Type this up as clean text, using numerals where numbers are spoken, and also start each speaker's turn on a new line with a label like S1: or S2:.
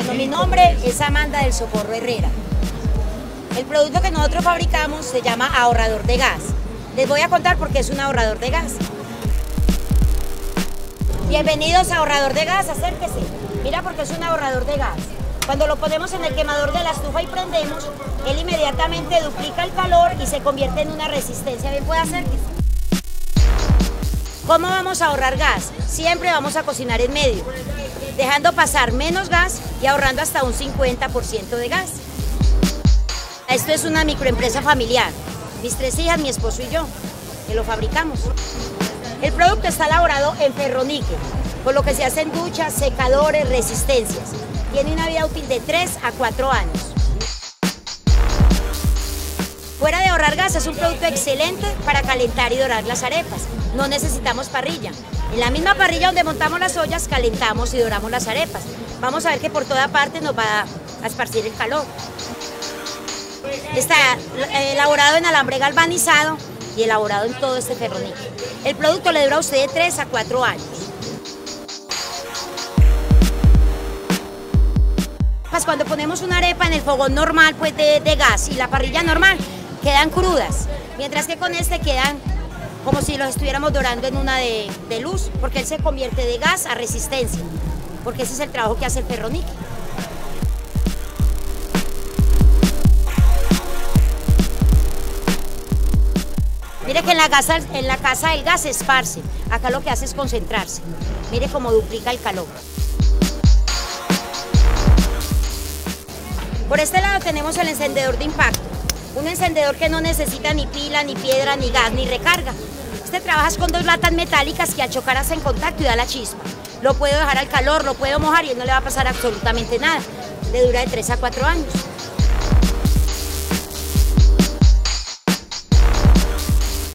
S1: Bueno, mi nombre es Amanda del Socorro Herrera. El producto que nosotros fabricamos se llama ahorrador de gas. Les voy a contar por qué es un ahorrador de gas. Bienvenidos a ahorrador de gas, acérquese. Mira porque es un ahorrador de gas. Cuando lo ponemos en el quemador de la estufa y prendemos, él inmediatamente duplica el calor y se convierte en una resistencia. Bien, puede acérquese. ¿Cómo vamos a ahorrar gas? Siempre vamos a cocinar en medio, dejando pasar menos gas y ahorrando hasta un 50% de gas. Esto es una microempresa familiar. Mis 3 hijas, mi esposo y yo, que lo fabricamos. El producto está elaborado en ferroníquel, por lo que se hacen duchas, secadores, resistencias. Tiene una vida útil de 3 a 4 años. Fuera de ahorrar gas, es un producto excelente para calentar y dorar las arepas. No necesitamos parrilla. En la misma parrilla donde montamos las ollas, calentamos y doramos las arepas. Vamos a ver que por toda parte nos va a esparcir el calor. Está elaborado en alambre galvanizado y elaborado en todo este ferroníquel. El producto le dura a usted de 3 a 4 años. Pues cuando ponemos una arepa en el fogón normal pues de gas y la parrilla normal, quedan crudas, mientras que con este quedan como si los estuviéramos dorando en una de luz, porque él se convierte de gas a resistencia, porque ese es el trabajo que hace el ferroníquel. Mire que en la casa el gas se esparce, acá lo que hace es concentrarse. Mire cómo duplica el calor. Por este lado tenemos el encendedor de impacto, un encendedor que no necesita ni pila, ni piedra, ni gas, ni recarga. Este trabaja con 2 latas metálicas que al chocar hacen contacto y da la chispa. Lo puedo dejar al calor, lo puedo mojar y él no le va a pasar absolutamente nada. Le dura de 3 a 4 años.